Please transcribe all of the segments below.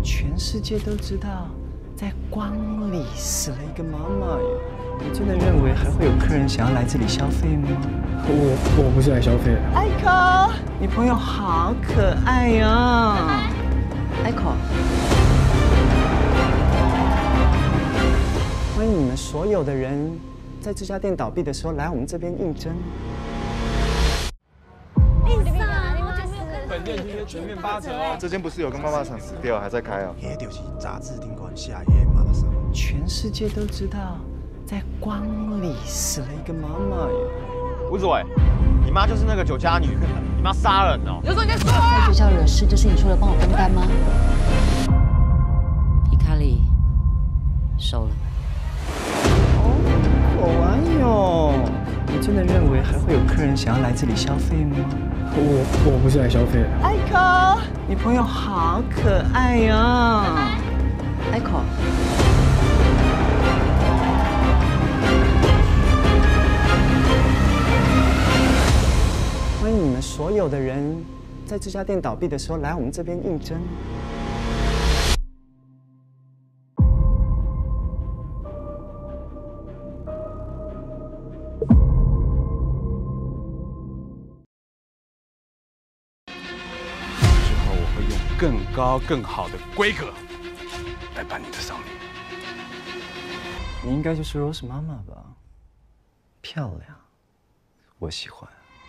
全世界都知道，在光里死了一个妈妈耶！你真的认为还会有客人想要来这里消费吗？ 我不是来消费的。 艾可，你朋友好可爱呀！艾可，欢迎你们所有的人，在这家店倒闭的时候来我们这边应征。 本店今天全面8折哦！ 这间不是有个妈妈桑死掉，还在开哦？ 迄就是杂志顶管写迄妈妈桑。 全世界都知道，在光里死了一个妈妈耶！ 吴子伟，你妈就是那个酒家女，你妈杀人哦！ 有种你再说啊！在学校惹事，就是你说的帮我分担吗？皮卡里收了。 哦哟，你真的认为还会有客人想要来这里消费吗？ 我不是来消费的。 艾可，你朋友好可爱呀！艾可，欢迎你们所有的人，在这家店倒闭的时候来我们这边应征。 更高更好的规格来办你的丧礼。 你应该就是 Rose 妈妈吧？漂亮，我喜欢。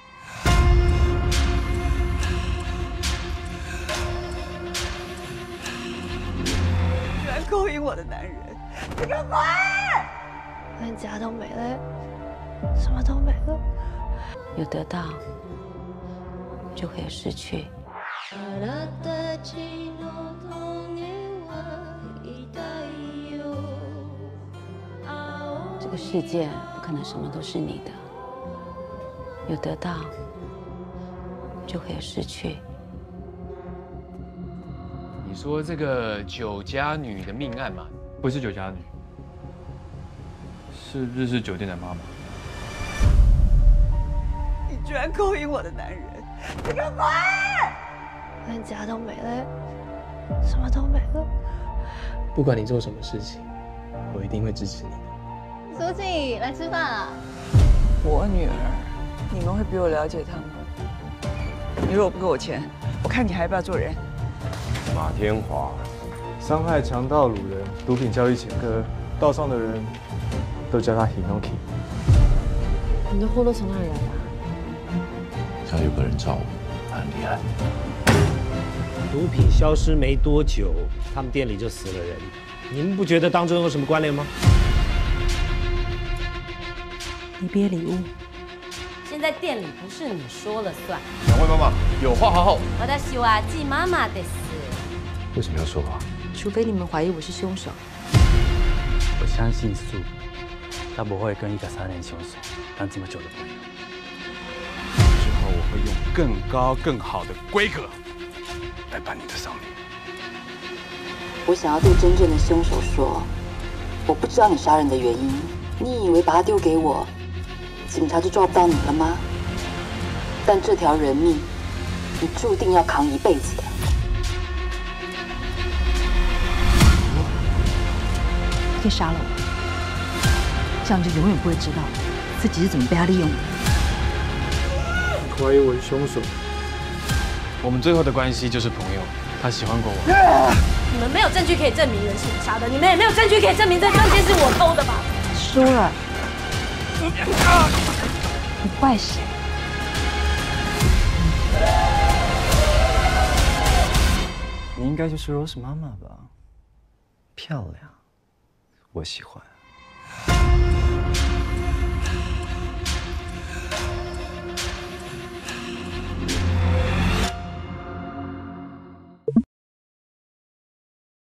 居然勾引我的男人，你个鬼！ 连家都没了，什么都没了。 有得到，就会有失去。 这个世界不可能什么都是你的，有得到，就会有失去。 你说这个酒家女的命案嘛？ 不是酒家女，是日式酒店的妈妈。 你居然勾引我的男人，你个鬼！ 连家都没了，什么都没了。 不管你做什么事情，我一定会支持你的。 苏静，来吃饭啊！ 我女儿，你们会比我了解她吗？你如果不给我钱，我看你还要不要做人？ 马天华，伤害强盗掳人、毒品交易前科，道上的人都叫他 Hinoki。 你的货都从哪里来的？ 像有个人找我，他很厉害。 毒品消失没多久，他们店里就死了人。你们不觉得当中有什么关联吗？ 离别礼物，现在店里不是你说了算。 两位妈妈，有话好好。 我的希望季妈妈的死。 为什么要说话？ 除非你们怀疑我是凶手。 我相信素，他不会跟一个杀人凶手当这么久的朋友。 之后我会用更高更好的规格。 来办你的丧礼。 我想要对真正的凶手说，我不知道你杀人的原因。你以为把他丢给我，警察就抓不到你了吗？但这条人命，你注定要扛一辈子的。 你可以杀了我，这样就永远不会知道自己是怎么被他利用的。 怀疑我是凶手。 我们最后的关系就是朋友，他喜欢过我。 你们没有证据可以证明人是你杀的，你们也没有证据可以证明这钻戒是我偷的吧？输了，你怪谁？ 你应该就是 Rose 妈妈吧？漂亮，我喜欢。